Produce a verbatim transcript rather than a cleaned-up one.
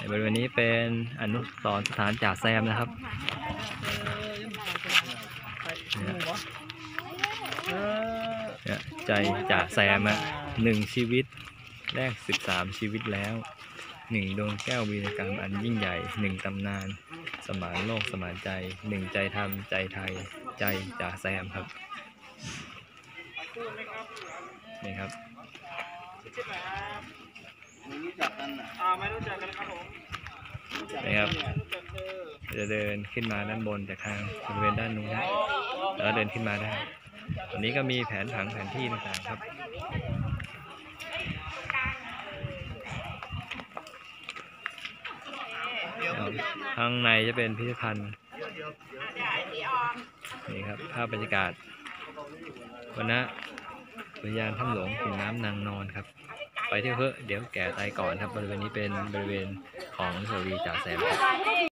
บริเวณนี้เป็นอนุสรณ์สถานจ่าแซมนะครับเนี่ยใจจ่าแซมอะหนึ่งชีวิตแรกสิบสามชีวิตแล้วหนึ่งดวงแก้ววีรกรรมอันยิ่งใหญ่หนึ่งตำนานสมานโลกสมานใจหนึ่งใจธรรมใจไทยใจจ่าแซมครับนี่ครับไม่รู้จักกันอ่ะอ่าไม่รู้จักกันครับผมนี่ครับจะเดินขึ้นมาด้านบนจากทางบริเวณด้านนู้นแล้วก็เดินขึ้นมาได้วันนี้ก็มีแผนผังแผนที่ต่างๆครับข้างในจะเป็นพิพิธภัณฑ์นี่ครับภาพบรรยากาศวันนี้อุทยานถ้ำหลวงขุนน้ำนางนอนครับไปเที่ยวเถอะเดี๋ยวแก่ตายก่อนครับบริเวณนี้เป็นบริเวณของอนุสาวรีย์จ่าแซม